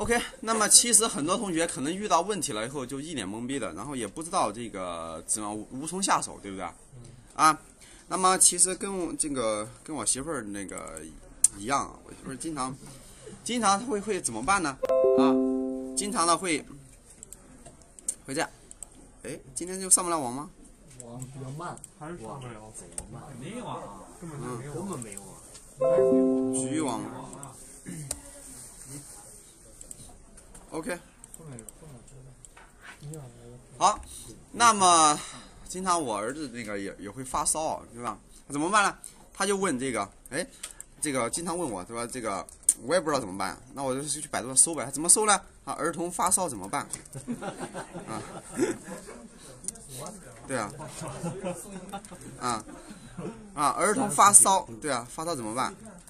OK， 那么其实很多同学可能遇到问题了以后就一脸懵逼的，然后也不知道这个怎么无从下手，对不对？啊，那么其实跟我媳妇儿那个一样，我媳妇儿经常会怎么办呢？啊，经常的会这样，哎，今天就上不了网吗？ 网比较慢， 还是上不了， 怎么慢？ 没有啊，根本就没有， 根本没有啊。 局域网。OK， 好，那么经常我儿子那个也会发烧，对吧？怎么办呢？他就问这个，哎，这个经常问我，对吧？这个我也不知道怎么办，那我就去百度上搜呗。怎么搜呢？啊，儿童发烧怎么办？啊，对啊，儿童发烧，对啊，发烧怎么办？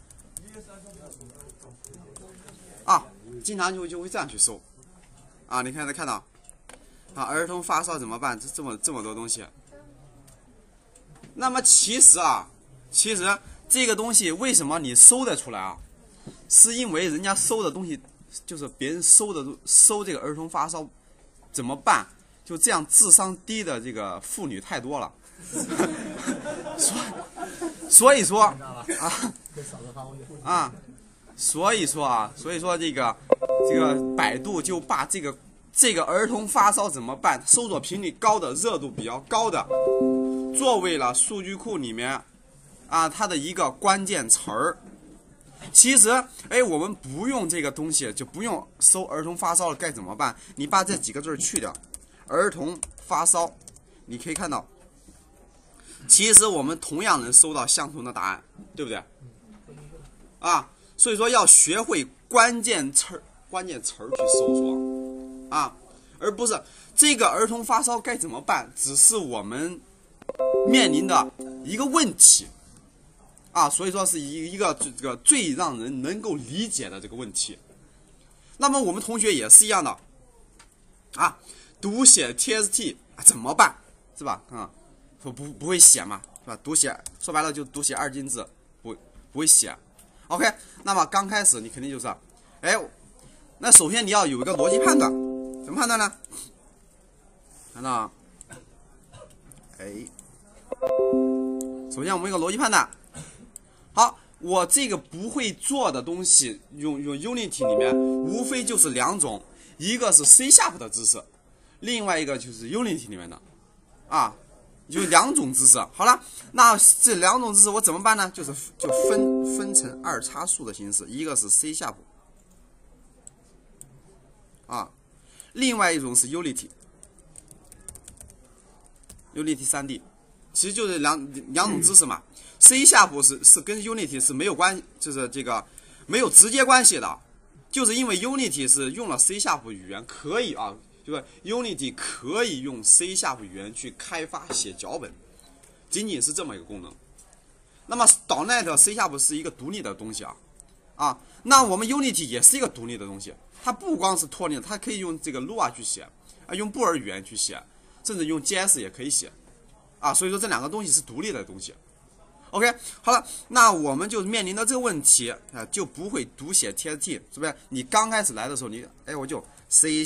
啊，经常就会这样去搜，啊，你看到，啊，儿童发烧怎么办？这么多东西。那么其实这个东西为什么你搜得出来啊？是因为人家搜的东西就是别人搜这个儿童发烧怎么办？就这样智商低的这个妇女太多了，所以说所以说这个百度就把这个儿童发烧怎么办？搜索频率高的、热度比较高的，作为了数据库里面它的一个关键词儿。其实，我们不用这个东西，就不用搜儿童发烧了，该怎么办？你把这几个字去掉，儿童发烧，你可以看到，其实我们同样能搜到相同的答案，对不对？啊，所以说要学会关键词去搜索啊，而不是这个儿童发烧该怎么办，只是我们面临的一个问题。所以说是一个这个最让人能够理解的这个问题。那么我们同学也是一样的，读写 TST 怎么办？是吧？说不会写嘛，是吧？读写说白了就读写2进制，不会写。OK， 那么刚开始你肯定就是，那首先你要有一个逻辑判断，怎么判断呢？看到，首先我们一个逻辑判断。好，我这个不会做的东西，用 Unity 里面无非就是2种，一个是 C# 的知识，另外一个就是 Unity 里面的，就2种知识。好了，那这2种知识我怎么办呢？就分成2参数的形式，一个是 C#，另外一种是 Unity 3D， 其实就是两种知识嘛。C# 是跟 Unity 是没有就是这个没有直接关系的，就是因为 Unity 是用了 C# 语言，可以就是 Unity 可以用 C# 语言去开发写脚本，仅仅是这么一个功能。那么 .NET C# 是一个独立的东西那我们 Unity 也是一个独立的东西，它不光是脱离，它可以用这个 Lua 去写，用布尔语言去写，甚至用 JS 也可以写所以说这2个东西是独立的东西。OK， 好了，那我们就面临的这个问题就不会读写 TST， 是不是？你刚开始来的时候，我就 C#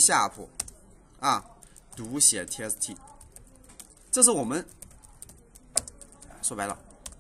读写 TST， 这是我们说白了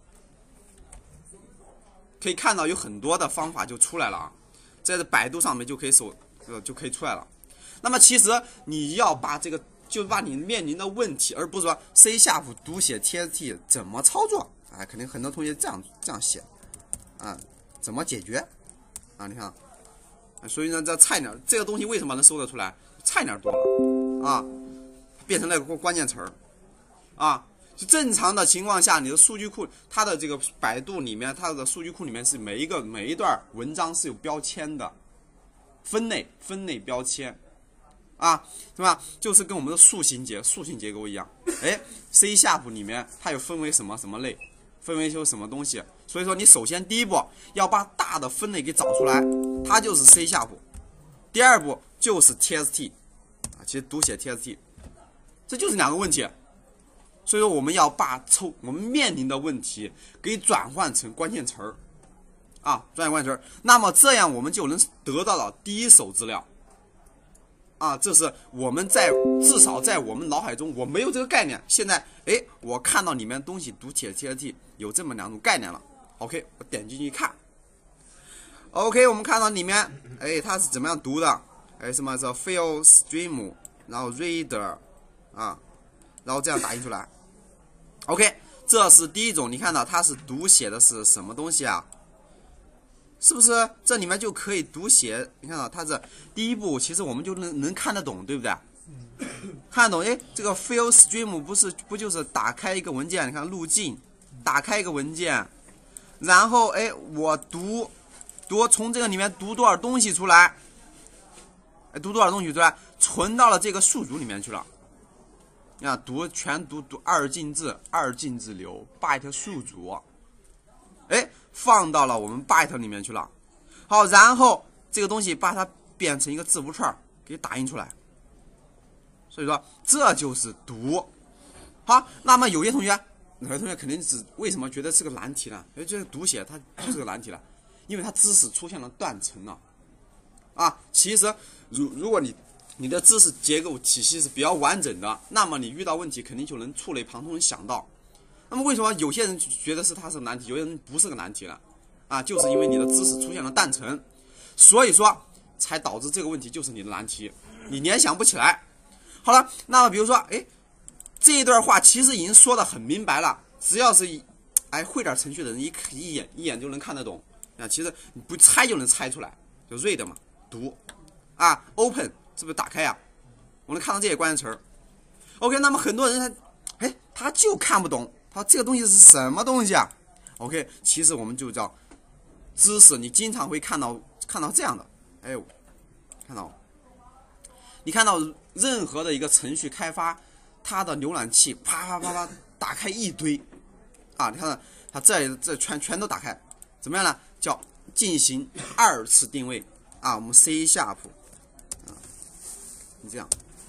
可以看到有很多的方法就出来了在百度上面就可以就可以出来了。那么其实你要把这个就把你面临的问题，而不是说 C# 读写 TST 怎么操作。肯定很多同学这样写怎么解决你看所以呢，这菜鸟这个东西为什么能搜得出来？菜鸟多了变成了个关键词儿就正常的情况下，你的数据库它的这个百度里面，它的数据库里面是每一段文章是有标签的，分类标签对吧？就是跟我们的树形结构一样。C# 里面它有分为什么类，分为什么东西，所以说你首先第一步要把大的分类给找出来，它就是 C#。第二步就是 TST 其实读写 TST， 这就是2个问题。所以说我们要把我们面临的问题给转换成关键词儿转换关键词儿，那么这样我们就能得到了第一手资料。 啊，这是我们至少在我们脑海中我没有这个概念。现在我看到里面东西读写 TXT 有这么2种概念了。OK， 我点进去看。OK， 我们看到里面它是怎么样读的？什么叫 file stream， 然后 reader 啊，然后这样打印出来。OK， 这是第一种，你看到它是读写的是什么东西啊？是不是这里面就可以读写？你看到它是第一步，其实我们就能看得懂，对不对？看得懂。这个 file stream 不就是打开一个文件？你看路径，打开一个文件，然后我读从这个里面读多少东西出来？读多少东西出来？存到了这个数组里面去了。你看全读二进制流 byte 数组，放到了我们 byte 里面去了。好，然后这个东西把它变成一个字符串给打印出来。所以说这就是读。好，那么有些同学肯定是为什么觉得是个难题呢？这个读写它就是个难题了，因为它知识出现了断层了。其实如果你的知识结构体系是比较完整的，那么你遇到问题肯定就能触类旁通想到。那么为什么有些人觉得它是个难题，有些人不是个难题了？就是因为你的知识出现了断层，所以说才导致这个问题就是你的难题，你联想不起来。好了，那么比如说，这一段话其实已经说得很明白了，只要是会点程序的人一眼就能看得懂。其实你不猜就能猜出来，就 read 嘛，读，open 是不是打开呀？我能看到这些关键词儿。OK， 那么很多人他就看不懂，他这个东西是什么东西啊 ？OK， 其实我们就叫知识，你经常会看到这样的，你看到任何的一个程序开发，它的浏览器啪打开一堆，你看它这全都打开，怎么样呢？叫进行2次定位我们 C#，你这样，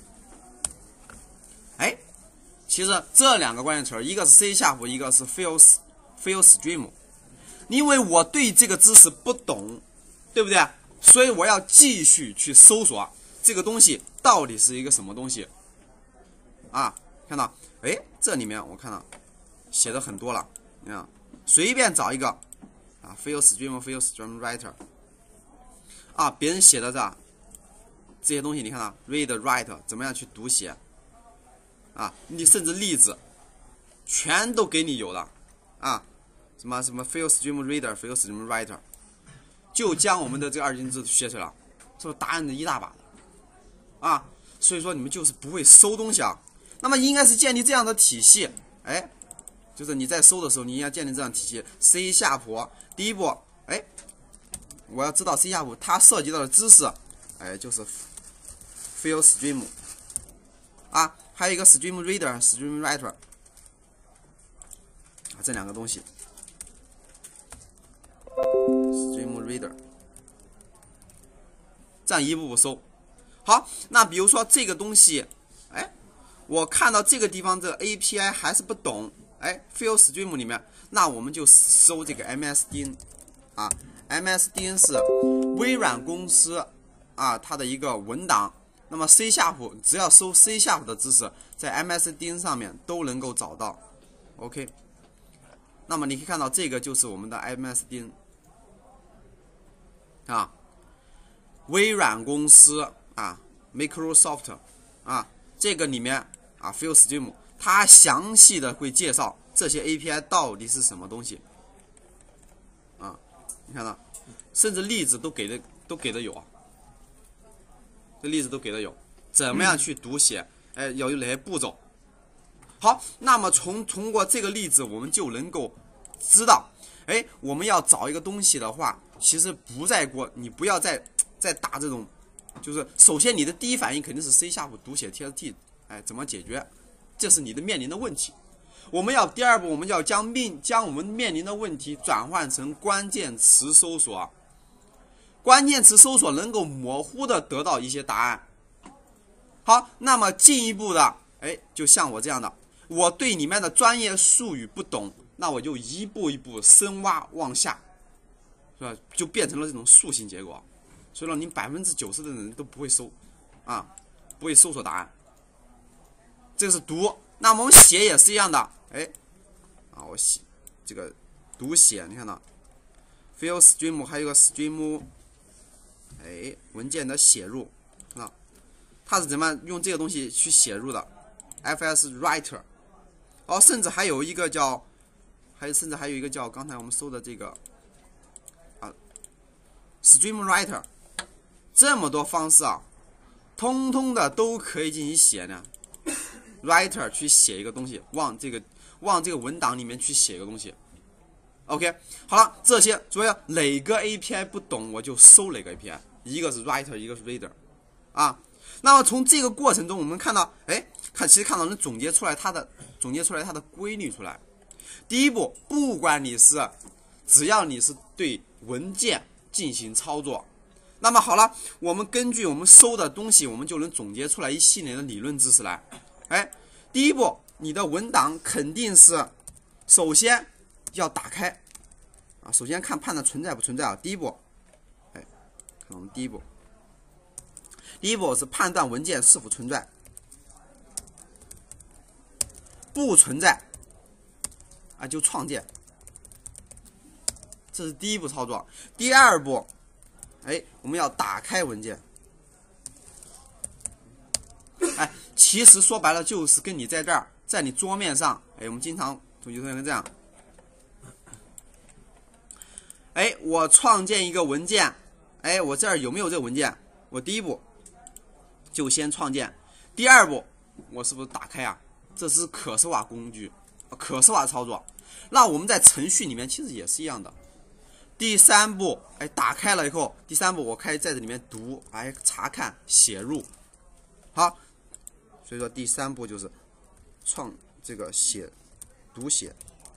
其实这2个关键词，一个是 C#， 一个是 file stream， 因为我对这个知识不懂，对不对？所以我要继续去搜索这个东西到底是一个什么东西看到这里面我看到写的很多了，你看随便找一个file stream writer 别人写的这些东西，你看到 read write 怎么样去读写你甚至例子全都给你有了什么 file stream reader file stream writer， 就将我们的这个2进制学出来了，是不是答案的一大把的所以说你们就是不会搜东西那么应该是建立这样的体系，就是你在搜的时候，你应该建立这样的体系。C#， 第一步，我要知道 C# 它涉及到的知识，就是 file stream， 还有一个 stream reader、stream writer， 这2个东西 ，stream reader， 这样一步步搜。好，那比如说这个东西，我看到这个地方这个 API 还是不懂，file stream 里面，那我们就搜这个 MSDN，MSDN 是微软公司它的一个文档。那么 C# 只要搜 C# 的知识，在 MSDN 上面都能够找到。OK， 那么你可以看到这个就是我们的 MSDN 微软公司Microsoft 这个里面file stream 它详细的会介绍这些 API 到底是什么东西你看到，甚至例子都给的有这例子都给的有，怎么样去读写，有哪些步骤。好，那么通过这个例子，我们就能够知道，我们要找一个东西的话，其实你不要再打这种，就是首先你的第一反应肯定是 C# 读写 TXT， 怎么解决？这是你的面临的问题。第二步，我们要将我们面临的问题转换成关键词搜索。关键词搜索能够模糊的得到一些答案。好，那么进一步的，就像我这样的，我对里面的专业术语不懂，那我就一步一步深挖往下，是吧？就变成了这种树形结构。所以说，你90%的人都不会搜， 啊，不会搜索答案。这个是读，那么我们写也是一样的，哎，啊，我写这个读写，你看到 ，file stream 还有个 stream， 哎，文件的写入，啊，它是怎么用这个东西去写入的 ？fs writer， 哦，甚至还有一个叫，甚至还有一个叫刚才我们搜的这个啊 ，stream writer， 这么多方式啊，通通的都可以进行写呢。writer 去写一个东西，往这个文档里面去写一个东西。OK， 好了，这些主要哪个 API 不懂我就搜哪个 API， 一个是 writer， 一个是 reader， 啊。那么从这个过程中，我们看到，哎，其实看到能总结出来它的规律出来。第一步，不管只要你是对文件进行操作，那么好了，我们根据我们搜的东西，我们就能总结出来一系列的理论知识来。哎，第一步，你的文档肯定是首先要打开啊，首先判断存在不存在啊。第一步，哎，看我们第一步是判断文件是否存在，不存在啊就创建，这是第一步操作。第二步，哎，我们要打开文件。哎，其实说白了就是跟你在这儿，在你桌面上，哎，我们经常有同学这样，哎，我创建一个文件，哎，我这儿有没有这个文件？我第一步就先创建，第二步我是不是打开啊？这是可视化工具，可视化操作。那我们在程序里面其实也是一样的。第三步，哎，打开了以后，第三步我开始在这里面读，哎，查看写入，好。所以说第三步就是这个读写。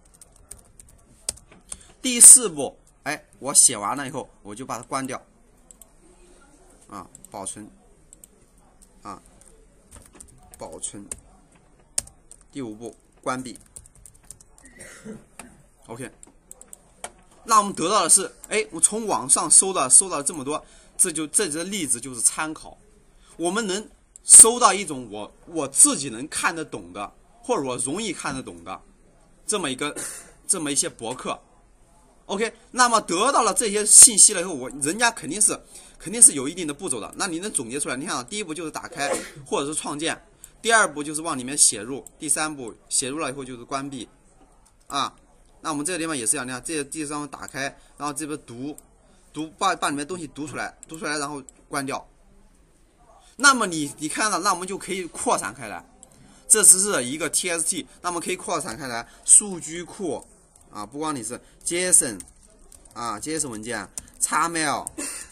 第四步，哎，我写完了以后，我就把它关掉，啊，保存，啊，保存。第五步，关闭。OK， 那我们得到的是，哎，我从网上搜到这么多，这些例子就是参考，我们能搜到一种我自己能看得懂的，或者我容易看得懂的这么一些博客。OK， 那么得到了这些信息了以后，人家肯定是有一定的步骤的。那你能总结出来？你看，第一步就是打开或者是创建，第二步就是往里面写入，第三步写入了以后就是关闭，啊，那我们这个地方也是一样，你看这个地方打开，然后这边读把里面东西读出来，然后关掉。那么你看到，那我们就可以扩散开来，这只是一个 TXT， 那么可以扩散开来，数据库啊，不光你是 JSON 啊 ，JSON 文件 ，XML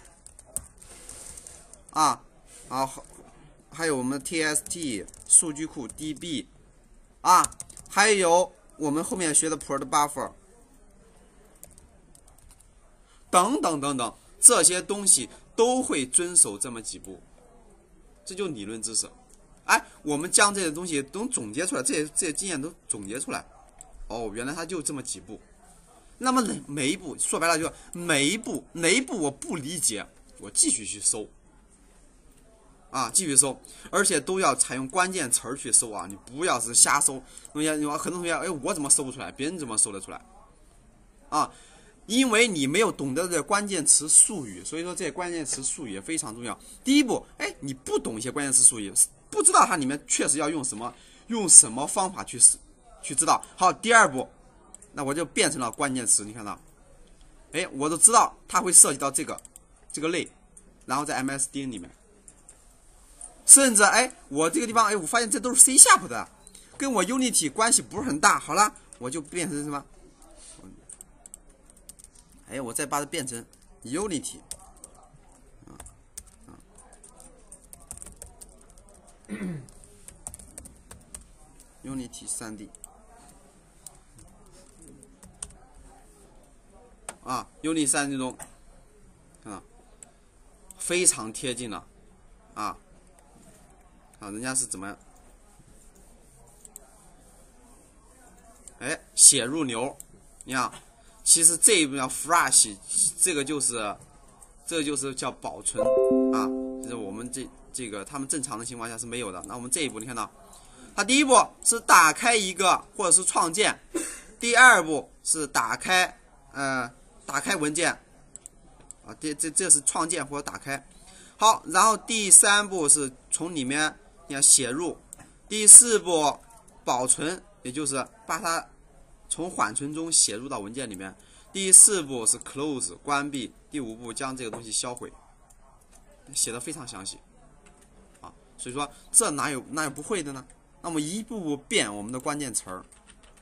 啊，还有我们 TXT 数据库 DB 啊，还有我们后面学的 Port Buffer 等等，这些东西都会遵守这么几步。这就是理论知识，哎，我们将这些东西都总结出来，这些经验都总结出来。哦，原来它就这么几步。那么每一步说白了就是哪一步我不理解，我继续去搜，啊，继续搜，而且都要采用关键词去搜啊，你不要是瞎搜。很多同学，哎，我怎么搜不出来？别人怎么搜得出来？啊。因为你没有懂得这关键词术语，所以说这些关键词术语也非常重要。第一步，哎，你不懂一些关键词术语，不知道它里面确实要用什么方法去知道。好，第二步，那我就变成了关键词，你看到，哎，我都知道它会涉及到这个类，然后在 MSDN 里面，甚至哎，我这个地方哎，我发现这都是 C# 的，跟我 Unity 关系不是很大。好了，我就变成什么？哎，我再把它变成 Unity， Unity 3D 啊 ，Unity 3D 中啊，非常贴近了啊，人家是怎么？哎，写入流，你看。其实这一步叫 flash， 这个就是叫保存啊，就是这我们这个他们正常的情况下是没有的。那我们这一步你看到，它第一步是打开一个或者是创建，第二步是打开文件啊，这是创建或者打开。好，然后第三步是从里面你要写入，第四步保存，也就是把它从缓存中写入到文件里面。第四步是 close 关闭，第五步将这个东西销毁，写的非常详细啊。所以说这哪有不会的呢？那么一步步变我们的关键词儿，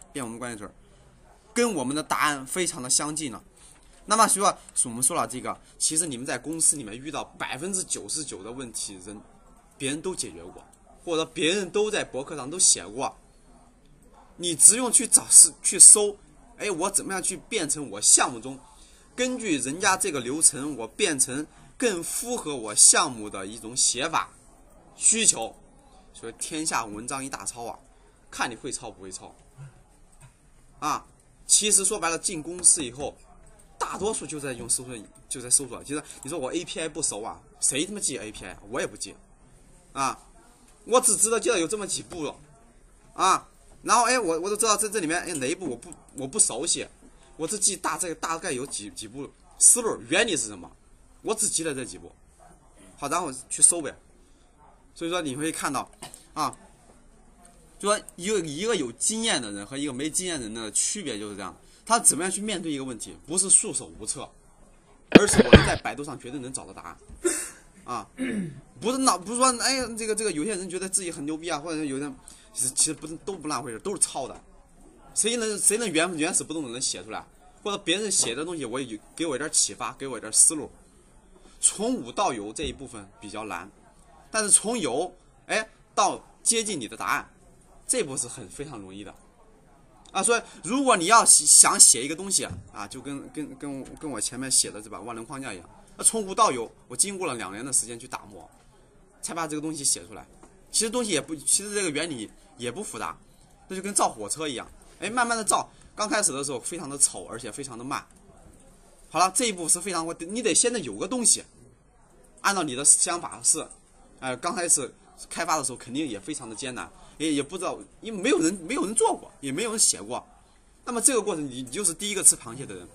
跟我们的答案非常的相近了。那么说我们说了这个，其实你们在公司里面遇到99%的问题，别人都解决过，或者别人都在博客上都写过，你只用去搜，哎，我怎么样去变成我项目中，根据人家这个流程，我变成更符合我项目的一种写法需求。所以天下文章一大抄啊，看你会抄不会抄啊。其实说白了，进公司以后，大多数就在搜索。其实你说我 API 不熟啊，谁他妈记 API？ 我也不记啊，我只知道有这么几步了啊。然后我都知道这里面哪一步我不熟悉，我只记大概有几步思路，原理是什么，我只记了这几步。好，然后去搜呗。所以说你会看到啊，就说一个有经验的人和一个没经验的人的区别就是这样，他怎么样去面对一个问题，不是束手无策，而是我们在百度上绝对能找到答案啊，不是说哎这个有些人觉得自己很牛逼啊，或者有人其实都不那回事，都是抄的。谁能原始不动的能写出来，或者别人写的东西给我一点启发，给我一点思路。从无到有这一部分比较难，但是从有到接近你的答案，这步是非常容易的啊。所以如果你要想写一个东西啊，就跟我前面写的这把万能框架一样，从无到有，我经过了2年的时间去打磨，才把这个东西写出来。其实这个原理也不复杂，那就跟造火车一样，慢慢的造，刚开始的时候非常的丑，而且非常的慢。好了，这一步是非常你得先得有个东西，按照你的想法是，刚开始开发的时候肯定也非常的艰难，也不知道，因为没有人做过，也没有人写过。那么这个过程你就是第一个吃螃蟹的人，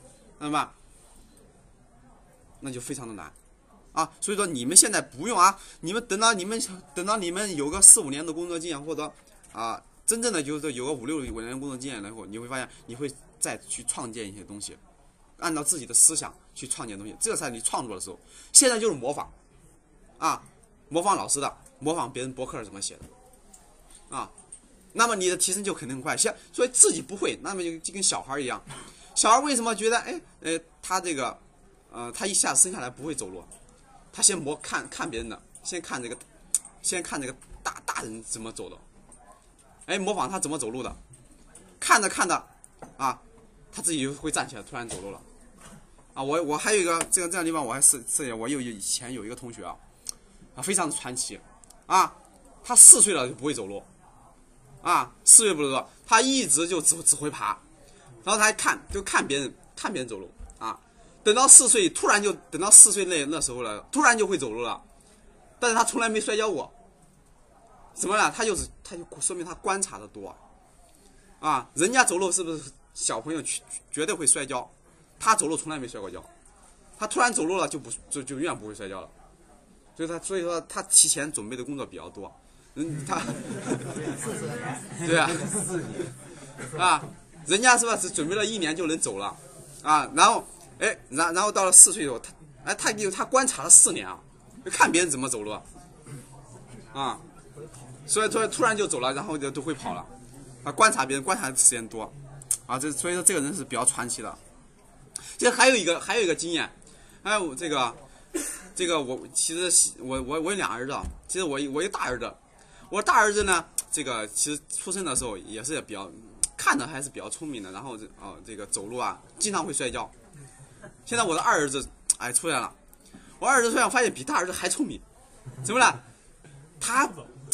那就非常的难啊。所以说你们现在不用啊，你们等到你们有个4-5年的工作经验，或者真正的就是有个5-6年工作经验了以后，你会发现你会再去创建一些东西，按照自己的思想去创建东西，这才是你创作的时候。现在就是模仿啊，模仿老师的，模仿别人博客是怎么写的啊，那么你的提升就肯定快。所以自己不会，那么就跟小孩一样。小孩为什么觉得他这个他一下生下来不会走路，他先看别人的，先看这个大人怎么走的，模仿他怎么走路的，看着啊，他自己就会站起来，突然走路了啊。我还有一个这样的地方，我还是我以前有一个同学啊，非常的传奇啊，他4岁了就不会走路啊，4岁不走路，他一直就只会爬，然后他还看别人走路啊，等到4岁，等到4岁那时候了，突然就会走路了，但是他从来没摔跤过，怎么了？他就说明他观察的多啊，人家走路是不是小朋友绝对会摔跤，他走路从来没摔过跤，他突然走路了就永远不会摔跤了，所以说他提前准备的工作比较多，他对啊，人家是吧？只准备了1年就能走了啊，然后到了4岁以后，他观察了4年啊，就看别人怎么走路啊，所以突然就走了，然后就都会跑了啊，观察别人观察的时间多啊，所以说这个人是比较传奇的。其实还有一个经验，还有这个我其实我有2儿子，其实我一个大儿子，我大儿子呢，这个其实出生的时候也是比较看的还是比较聪明的，然后这个走路啊经常会摔跤。现在我的2儿子出来了，我2儿子出来，我发现比大儿子还聪明，怎么了？他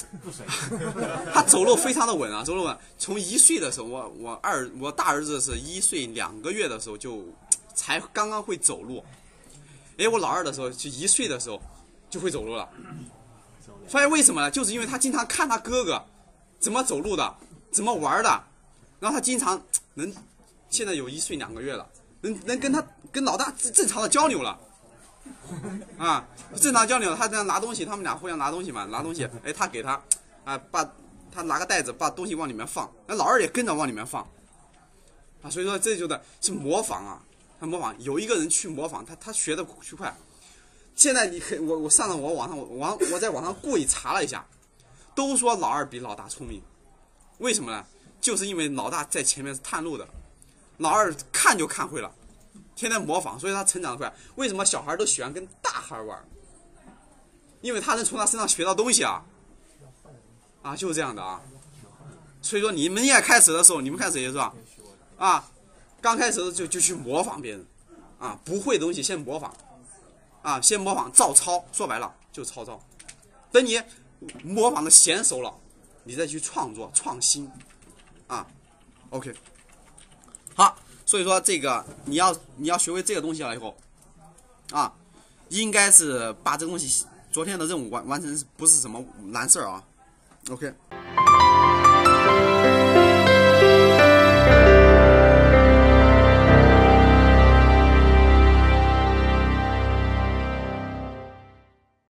走路非常的稳啊，走路稳。从1岁的时候，我大儿子是1岁2个月的时候就才刚刚会走路。我老二的时候就1岁的时候就会走路了。所以为什么呢？就是因为他经常看他哥哥怎么走路的，怎么玩的，然后他经常能，现在有1岁2个月了，能跟老大正常的交流了。啊，正常交流，他这样拿东西，他们俩互相拿东西嘛，拿东西，哎，他给他，把他拿个袋子，把东西往里面放，那老二也跟着往里面放，啊，所以说这是模仿啊，他模仿，有一个人去模仿，他学的去快。现在我上了我在网上故意查了一下，都说老二比老大聪明，为什么呢？就是因为老大在前面是探路的，老二看就看会了。天天模仿，所以他成长得快。为什么小孩都喜欢跟大孩玩？因为他能从他身上学到东西啊！啊，就是这样的啊。所以说你们也开始的时候，你们开始也是吧？啊，刚开始就去模仿别人，啊，不会的东西先模仿，啊，先模仿照抄，说白了就抄照。等你模仿的娴熟了，你再去创作创新，啊 ，OK， 好。所以说这个你要学会这个东西了以后，啊，应该是把这个东西昨天的任务完成，不是什么难事儿啊。OK。